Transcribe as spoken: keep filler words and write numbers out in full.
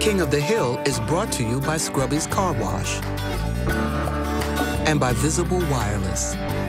King of the Hill is brought to you by Scrubby's Car Wash and by Visible Wireless.